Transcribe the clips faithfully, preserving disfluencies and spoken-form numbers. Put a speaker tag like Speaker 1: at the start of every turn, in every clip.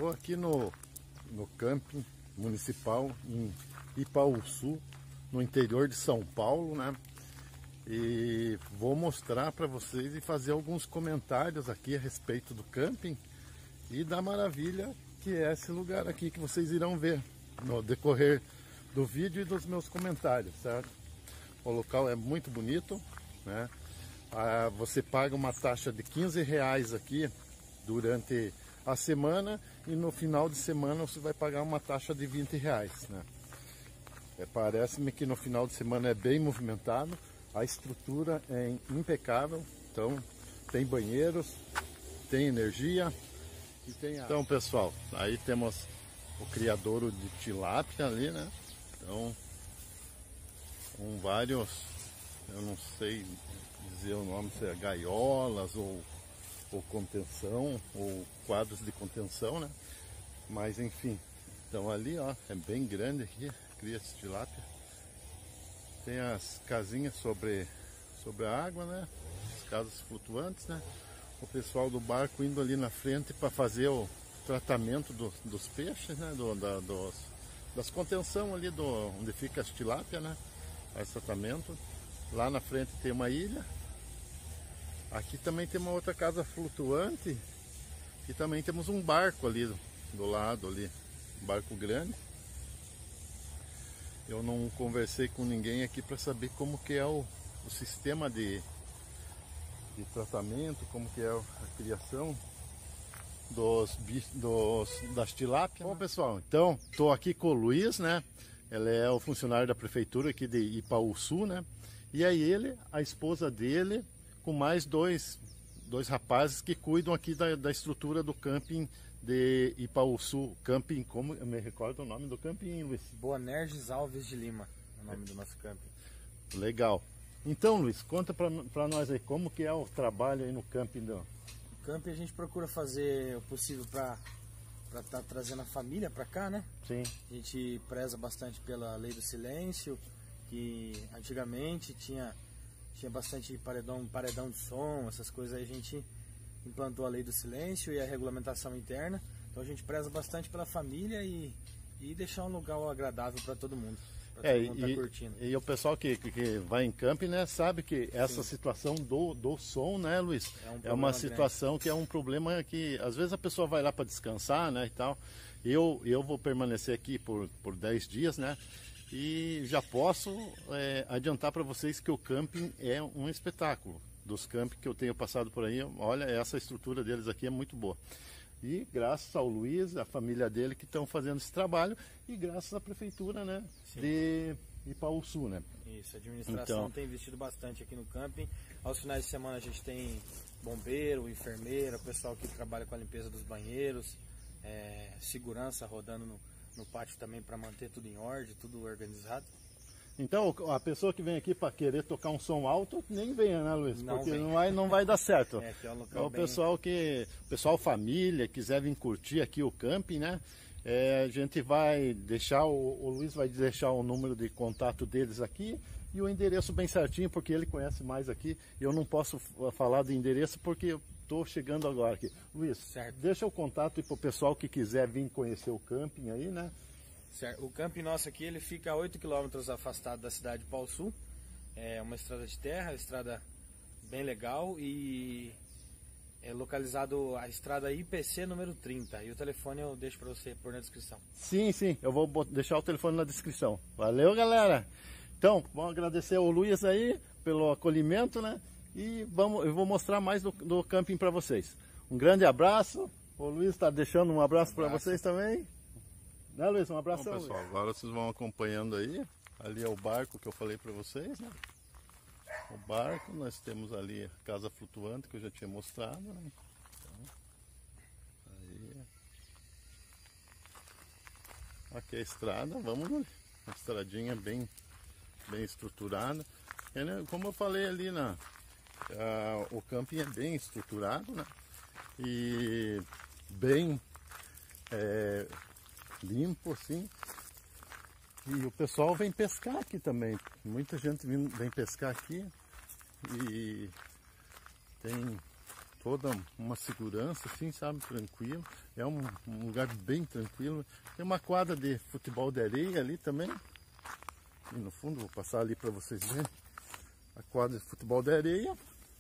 Speaker 1: Estou aqui no, no camping municipal em Ipaúçu, no interior de São Paulo, né? E vou mostrar para vocês e fazer alguns comentários aqui a respeito do camping e da maravilha que é esse lugar aqui, que vocês irão ver no decorrer do vídeo e dos meus comentários, certo? O local é muito bonito, né? Ah, você paga uma taxa de quinze reais aqui durante a semana e no final de semana você vai pagar uma taxa de vinte reais, né? É, parece-me que no final de semana é bem movimentado, a estrutura é impecável, então tem banheiros, tem energia e tem água. Então, pessoal, aí temos o criadouro de tilápia ali, né? Então, com vários, eu não sei dizer o nome, se é gaiolas ou, ou contenção, ou quadros de contenção, né? Mas enfim, então ali, ó, é bem grande aqui, cria de tilápia. Tem as casinhas sobre, sobre a água, né? As casas flutuantes, né? O pessoal do barco indo ali na frente para fazer o tratamento do, dos peixes, né? Do, da, dos, das contenção ali do, onde fica as tilápia, né? Faz tratamento. Lá na frente tem uma ilha. Aqui também tem uma outra casa flutuante. E também temos um barco ali do, do lado ali, um barco grande. Eu não conversei com ninguém aqui para saber como que é o, o sistema de, de tratamento, como que é a criação dos, dos, das tilápias. Bom, pessoal, então estou aqui com o Luiz, né? Ele é o funcionário da prefeitura aqui de Ipaúçu, né? E aí ele, a esposa dele, com mais dois, dois rapazes que cuidam aqui da, da estrutura do camping de Ipaúçu. Camping, como eu me recordo o nome do camping, Luiz?
Speaker 2: Boanerges Alves de Lima, é o nome do nosso camping.
Speaker 1: Legal. Então, Luiz, conta para nós aí como que é o trabalho aí no camping. Do...
Speaker 2: No camping a gente procura fazer o possível para para estar tá trazendo a família para cá, né?
Speaker 1: Sim.
Speaker 2: A gente preza bastante pela lei do silêncio, que antigamente tinha, tinha bastante paredão, paredão de som, essas coisas aí. A gente implantou a lei do silêncio e a regulamentação interna. Então a gente preza bastante pela família e, e deixar um lugar agradável para todo mundo. Pra
Speaker 1: É,
Speaker 2: todo mundo
Speaker 1: e,
Speaker 2: tá curtindo.
Speaker 1: E o pessoal que, que, que vai em camping, né, sabe que essa Sim. situação do, do som, né, Luiz? É, um é uma situação grande. Que é um problema que às vezes a pessoa vai lá para descansar, né, e tal. Eu, eu vou permanecer aqui por, por dez dias, né? E já posso é, adiantar para vocês que o camping é um espetáculo. Dos campings que eu tenho passado por aí, olha, essa estrutura deles aqui é muito boa. E graças ao Luiz, a família dele que estão fazendo esse trabalho, e graças à prefeitura, né, Sim. de Ipaúçu, né?
Speaker 2: Isso, a administração então, tem investido bastante aqui no camping. Aos finais de semana a gente tem bombeiro, enfermeira, pessoal que trabalha com a limpeza dos banheiros, é, segurança rodando no, no pátio também para manter tudo em ordem, tudo organizado.
Speaker 1: Então a pessoa que vem aqui para querer tocar um som alto, nem venha, né, Luiz?
Speaker 2: Não
Speaker 1: Porque
Speaker 2: vem.
Speaker 1: não vai, não vai dar certo.
Speaker 2: É, que é um local
Speaker 1: então, o
Speaker 2: bem...
Speaker 1: pessoal que, o pessoal família, quiser vir curtir aqui o camping, né? É, a gente vai deixar, o, o Luiz vai deixar o número de contato deles aqui e o endereço bem certinho, porque ele conhece mais aqui. Eu não posso falar do endereço porque eu estou chegando agora aqui. Luiz, certo. Deixa o contato para o pessoal que quiser vir conhecer o camping aí, né?
Speaker 2: Certo. O camping nosso aqui ele fica a oito quilômetros afastado da cidade de Ipaúçu. É uma estrada de terra, estrada bem legal e é localizado a estrada I P C número trinta. E o telefone eu deixo para você pôr na descrição.
Speaker 1: Sim, sim, eu vou deixar o telefone na descrição. Valeu, galera! Então, vamos agradecer ao Luiz aí pelo acolhimento, né? E vamos, eu vou mostrar mais do, do camping para vocês. Um grande abraço. O Luiz está deixando um abraço, um abraço. para vocês também. Né, Luiz? Um abraço. Bom, pessoal, agora vocês vão acompanhando aí. Ali é o barco que eu falei para vocês, né? O barco, nós temos ali a casa flutuante que eu já tinha mostrado, né? Então, aí. Aqui é a estrada, vamos ali. Uma estradinha bem, bem estruturada. E, né, como eu falei ali, na, a, o camping é bem estruturado, né? E bem é, limpo, assim. E o pessoal vem pescar aqui também. Muita gente vem, vem pescar aqui. E tem toda uma segurança, assim, sabe, tranquilo. É um, um lugar bem tranquilo. Tem uma quadra de futebol de areia ali também. E no fundo, vou passar ali para vocês verem. A quadra de futebol de areia.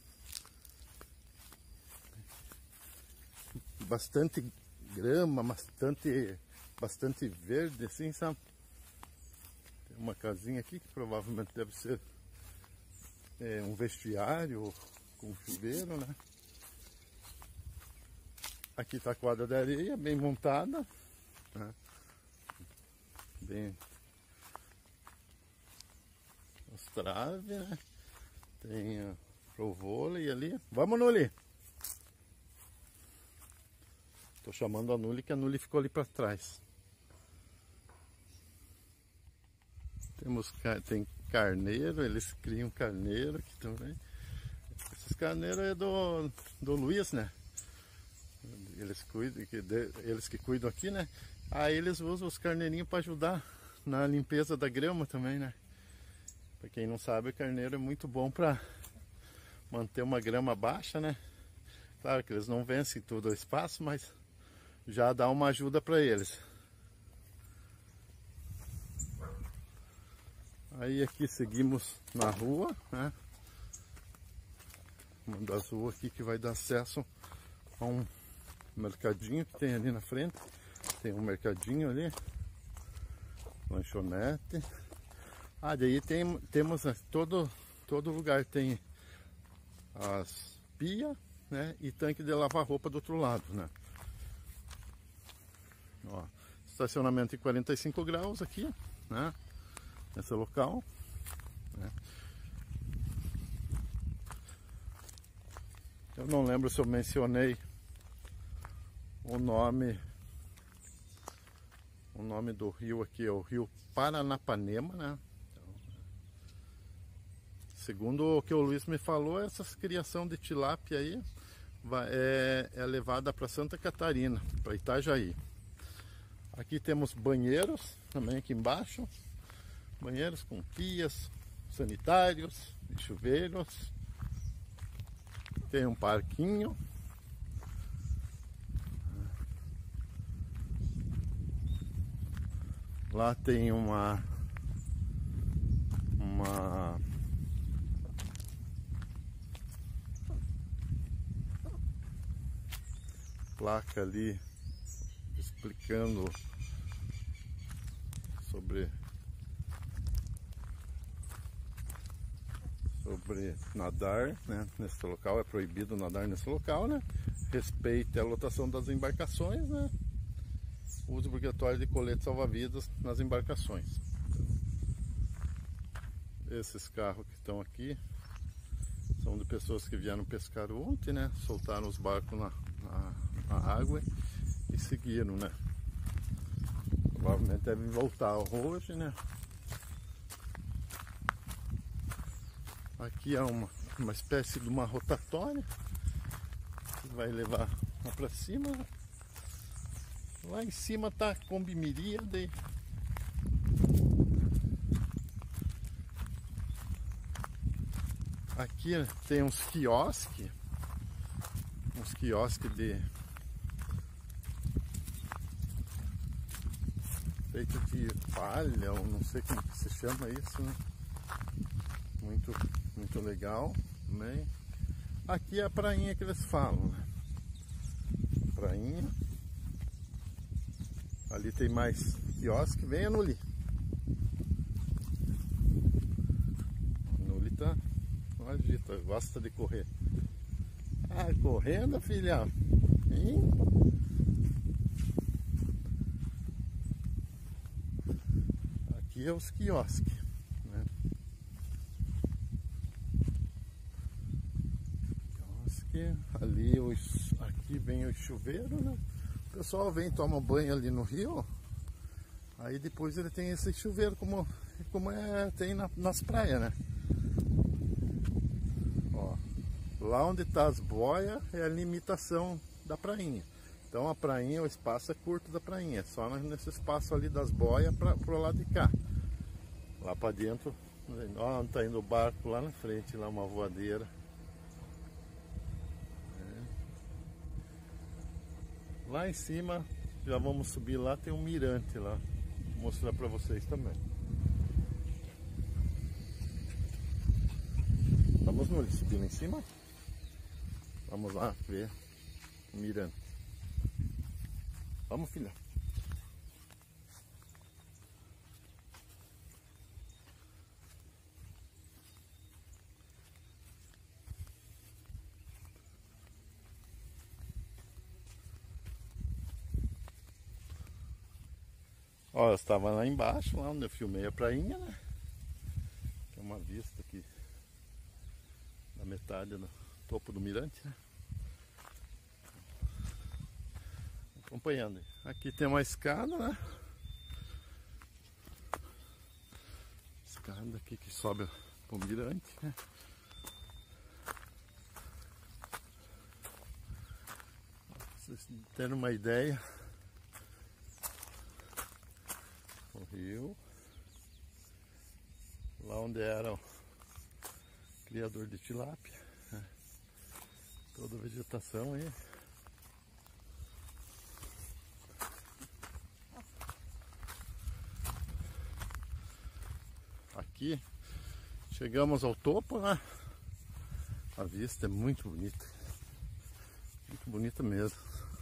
Speaker 1: Bastante grama, bastante, bastante verde, assim, sabe? Tem uma casinha aqui que provavelmente deve ser é, um vestiário com chuveiro, né? Aqui está a quadra de areia, bem montada, né? Bem as traves, né? Tem uh, pro vôlei ali. Vamos, Nuli! Tô chamando a Nuli, que a Nuli ficou ali para trás. Temos, tem carneiro, eles criam carneiro aqui também. Esses carneiros é do, do Luiz, né? Eles, cuidam, que, eles que cuidam aqui, né? Aí eles usam os carneirinhos para ajudar na limpeza da grama também, né? Para quem não sabe, o carneiro é muito bom para manter uma grama baixa, né? Claro que eles não vencem todo o espaço, mas já dá uma ajuda para eles. Aí aqui seguimos na rua, né? Uma das ruas aqui que vai dar acesso a um mercadinho que tem ali na frente. Tem um mercadinho ali, lanchonete. Ah, daí tem, temos todo, todo lugar tem as pias, né? E tanque de lavar roupa do outro lado, né? Ó, estacionamento em quarenta e cinco graus aqui, né? Nesse local, né? Eu não lembro se eu mencionei o nome o nome do rio aqui, é o rio Paranapanema, né? Então, segundo o que o Luiz me falou, essa criação de tilápia aí vai, é, é levada para Santa Catarina, para Itajaí. Aqui temos banheiros também aqui embaixo, banheiros com pias, sanitários, chuveiros. Tem um parquinho. Lá tem uma uma placa ali explicando sobre sobre nadar, né? Nesse local é proibido nadar nesse local, né? Respeite a lotação das embarcações, né? Uso obrigatório de colete salva-vidas nas embarcações. Esses carros que estão aqui são de pessoas que vieram pescar ontem, né? Soltaram os barcos na, na, na água e seguiram, né? Provavelmente devem voltar hoje, né? Aqui é uma, uma espécie de uma rotatória que vai levar lá para cima. Lá em cima tá a Kombi Miríade. Aqui tem uns quiosques, uns quiosques de feito de palha, ou não sei como que se chama isso, né? Muito, muito legal também. Aqui é a prainha que eles falam, né? Prainha. Ali tem mais quiosque. Venha, Nuli. Nuli tá agita, gosta de correr. Ah, correndo, filha. Hein? Aqui é os quiosques, né? Quiosque. Ali os, aqui vem o chuveiro, né? O pessoal vem, toma banho ali no rio, aí depois ele tem esse chuveiro como, como é, tem na, nas praias, né? Ó, lá onde tá as boias é a limitação da prainha. Então a prainha, o espaço é curto da prainha, é só nesse espaço ali das boias para pro lado de cá. Lá para dentro, ó, onde tá indo o barco lá na frente, lá uma voadeira. É. Lá em cima, já vamos subir lá, tem um mirante lá. Vou mostrar para vocês também. Vamos no subir lá em cima. Vamos lá ver o mirante. Vamos, filha. Ó, eu estava lá embaixo, lá onde eu filmei a prainha, né? Tem uma vista aqui na metade do topo do mirante, né? Acompanhando. Aqui tem uma escada, né? Escada aqui que sobe pro mirante, né? Pra vocês terem uma ideia, o rio, lá onde era o criador de tilápia, né? Toda a vegetação aí. Aqui chegamos ao topo, né? A vista é muito bonita, muito bonita mesmo.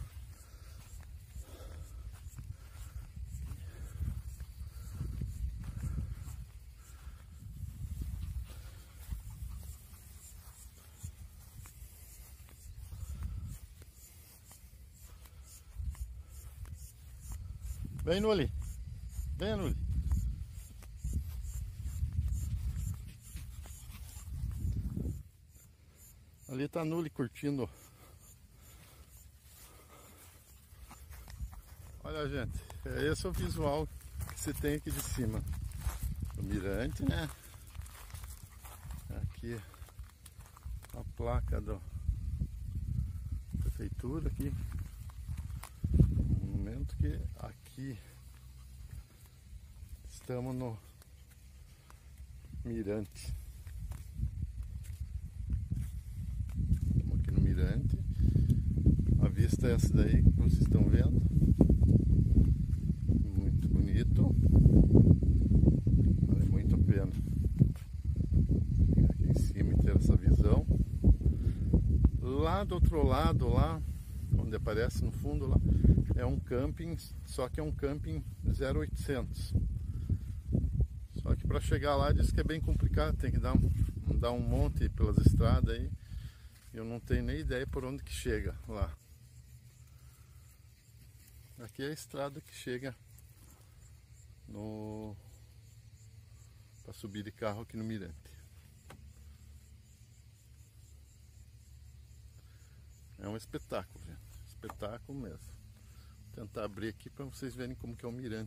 Speaker 1: Vem, Nuli, vem, Nuli. Ali tá a Nuli curtindo. Olha, gente, é esse o visual que se tem aqui de cima do mirante, né? Aqui a placa da prefeitura aqui. Um momento que aqui estamos no mirante. A vista é essa daí que vocês estão vendo, muito bonito, vale muito a pena ficar aqui em cima e ter essa visão. Lá do outro lado, lá onde aparece no fundo lá, é um camping, só que é um camping zero oitocentos. Só que para chegar lá diz que é bem complicado, tem que dar um, dar um monte pelas estradas aí. Eu não tenho nem ideia por onde que chega lá. Aqui é a estrada que chega no para subir de carro aqui no mirante. É um espetáculo, gente. Espetáculo mesmo. Vou tentar abrir aqui para vocês verem como que é o mirante.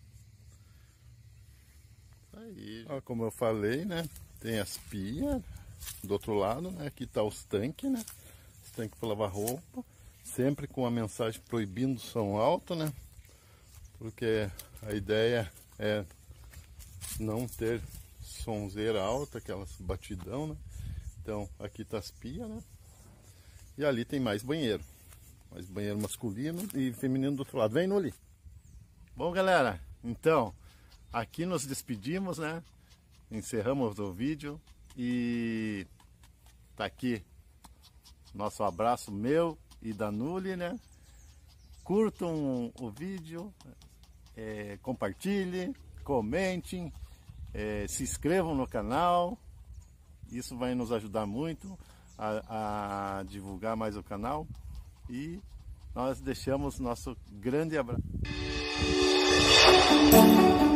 Speaker 1: Aí, ó, como eu falei, né? Tem as pias. Do outro lado, né, aqui está os tanques, né, os tanques para lavar roupa, sempre com a mensagem proibindo o som alto, né, porque a ideia é não ter sonzeira alta, aquelas batidão, né. Então aqui está as pias, né, e ali tem mais banheiro, mais banheiro masculino e feminino do outro lado. Vem, Nuli. Bom, galera, então aqui nos despedimos, né, encerramos o vídeo. E tá aqui nosso abraço meu e da Nuli, né? Curtam o vídeo, é, compartilhem, comentem, é, se inscrevam no canal. Isso vai nos ajudar muito a, a divulgar mais o canal. E nós deixamos nosso grande abraço.